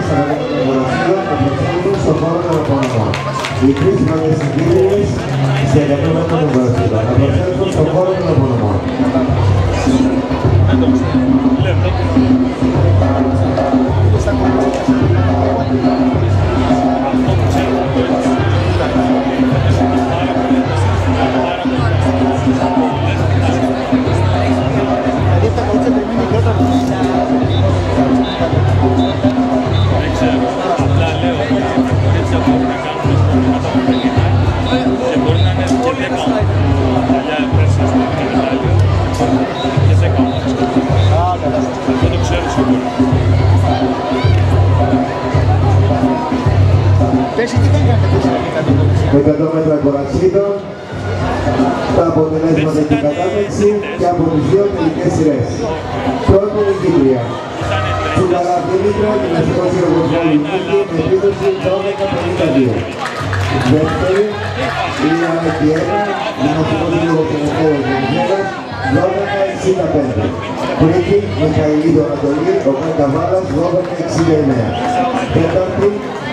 Παραγωγής Αναδέματων Μοναστήρων απευθύνουν στον χώρο των απονομών. Οι τρεις πρώτες συγκίτριες σε εγκατέματα των Μοναστήρων απευθύνουν στον χώρο των απονομών. Με 100 μέτρα κορατσίδων, τα αποτελέσματα και η κατάταξη και από τις δύο τελικές σειρές. Πρώτη νικήτρια. Τσουκαλά Δήμητρα, Γυμναστικός Ιωγοσβόλου Νίκη, με επίδοση 12-52. Δεύτερη, η Ανακιένα, Γυμναστικός Ιωγοσβόλου Νίκης, 12-65. Τρίτη, Μιχαηλίδου Ανατολή, ο Καβάλας, 12-69. Τέταρτη,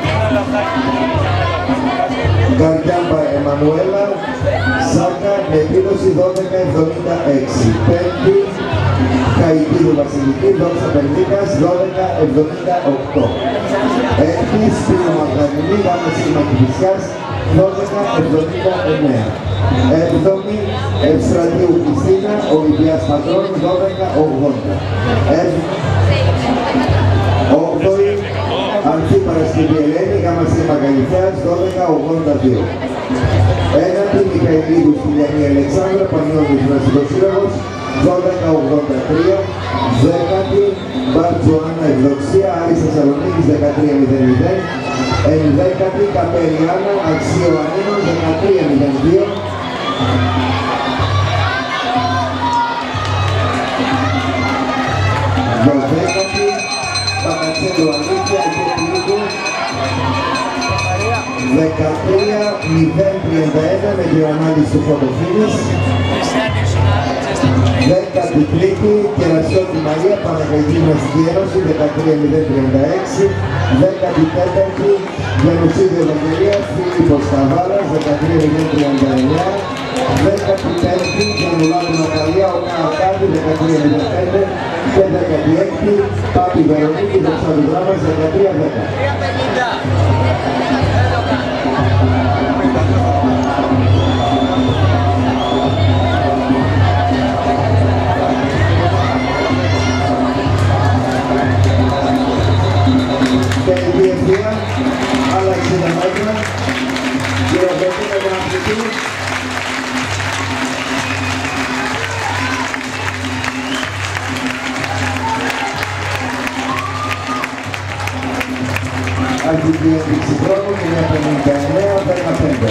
Γκαρκιάμπα Εμμανουέλα, Σάκα με επίδοση 12-76. Πέμπτη, Καϊτίδου Βασιλική, Δόξα Περνίκας, 12-78. Έκτη, Σπύρο Μαργαρινή, Γάμα Σίγμα Κηφισιάς, 12-79. Έβδομη, Ευστρατείου Χριστίνα, Ολυμπιάς Πατρών, 12-80. Όγδοη, Ανθή Παρασκευή Ελένη, Γάμα Σίγμα Καλυθέας, 12-82. Ένατη, Μιχαηλίδου Στυλιανή Αλεξάνδρα, Πανιώτης Βρασικός Σύλλογος, 12-83. Δέκατη, Μπαρτζοάννα Ευδοξία, Άρης Θεσσαλονίκης, 13-00. Ενδέκατη, Καπεριάνα, Αξίο Ανίνων, 13-02. Δωδέκατη, Παπατσέλου Αλήθεια, Υποπηλίκου, 13-031 με την ανάλυση του φωτοφίνης. 13η, Κερασιώτη Μαρία, Παναγιακή Γυμναστική Ένωση, 13-036. 14η, Γενοσίδη Ευαγγελίας, Φίλιππος Καβάλας, 13-039. 15η, Γενουλάδου Ναταλία, Οκά Ακάδη, 13-05. Και 16η, Πάπη Βερονίκη, Δοξάδου Δράμας, 13-10. Και η διευθεία άλλα 60 μέτρα, χειροκροτεί με τον αθλητή. Αρχική ένδειξη χρόνου είναι 59-15.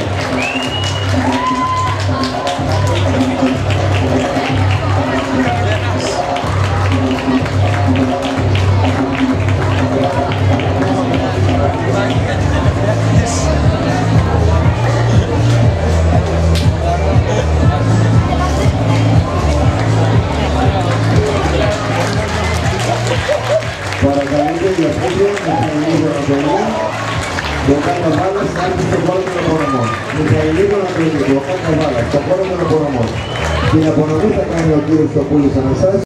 Παρακαλείτε για πόδια με Μιχαηλίδου Ανατολή, ο Καβάλας να έρθει στον χώρο των απονομών. Μιχαηλίδου Ανατολή, ο Καβάλας, στον χώρο των απονομών. Την απονομή θα κάνει ο κύριος Στοπούλης Αναστάσης.